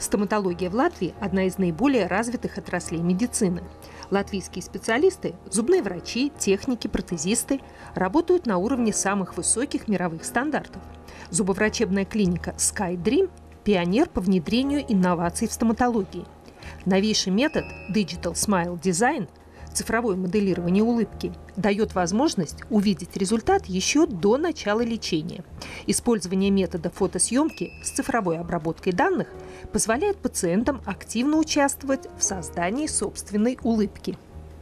Стоматология в Латвии – одна из наиболее развитых отраслей медицины. Латвийские специалисты, зубные врачи, техники, протезисты работают на уровне самых высоких мировых стандартов. Зубоврачебная клиника SkyDream – пионер по внедрению инноваций в стоматологии. Новейший метод Digital Smile Design – цифровое моделирование улыбки дает возможность увидеть результат еще до начала лечения. Использование метода фотосъемки с цифровой обработкой данных позволяет пациентам активно участвовать в создании собственной улыбки.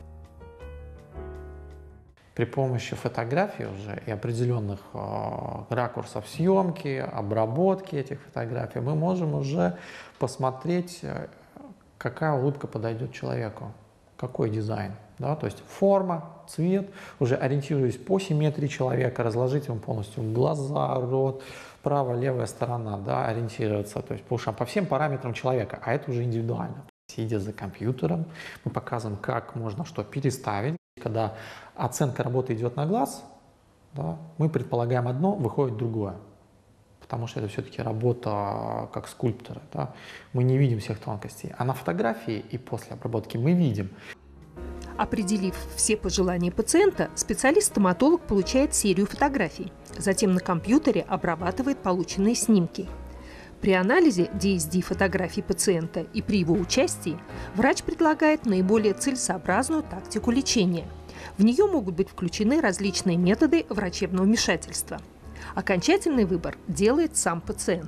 При помощи фотографий уже и определенных ракурсов съемки, обработки этих фотографий мы можем уже посмотреть, какая улыбка подойдет человеку. Какой дизайн, да, то есть форма, цвет, уже ориентируясь по симметрии человека, разложить ему полностью глаза, рот, правая, левая сторона, да, ориентироваться, то есть по ушам, по всем параметрам человека, а это уже индивидуально. Сидя за компьютером, мы показываем, как можно что переставить. Когда оценка работы идет на глаз, да, мы предполагаем одно, выходит другое. Потому что это все-таки работа как скульптора. Да? Мы не видим всех тонкостей. А на фотографии и после обработки мы видим. Определив все пожелания пациента, специалист-стоматолог получает серию фотографий. Затем на компьютере обрабатывает полученные снимки. При анализе DSD-фотографий пациента и при его участии врач предлагает наиболее целесообразную тактику лечения. В нее могут быть включены различные методы врачебного вмешательства. Окончательный выбор делает сам пациент.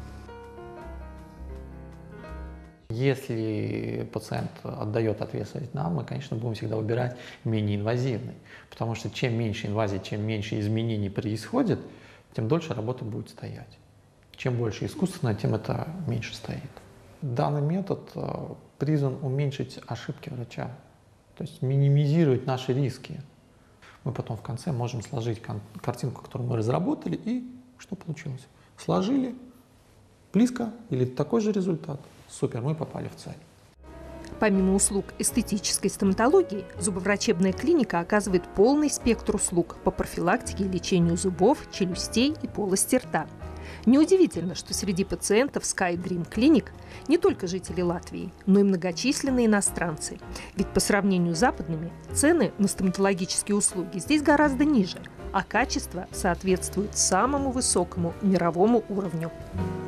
Если пациент отдает ответственность нам, мы, конечно, будем всегда выбирать менее инвазивный. Потому что чем меньше инвазии, чем меньше изменений происходит, тем дольше работа будет стоять. Чем больше искусственно, тем это меньше стоит. Данный метод призван уменьшить ошибки врача, то есть минимизировать наши риски. Мы потом в конце можем сложить картинку, которую мы разработали, и что получилось? Сложили, близко или такой же результат. Супер, мы попали в цель. Помимо услуг эстетической стоматологии, зубоврачебная клиника оказывает полный спектр услуг по профилактике и лечению зубов, челюстей и полости рта. Неудивительно, что среди пациентов SkyDream Clinic не только жители Латвии, но и многочисленные иностранцы. Ведь по сравнению с западными цены на стоматологические услуги здесь гораздо ниже, а качество соответствует самому высокому мировому уровню.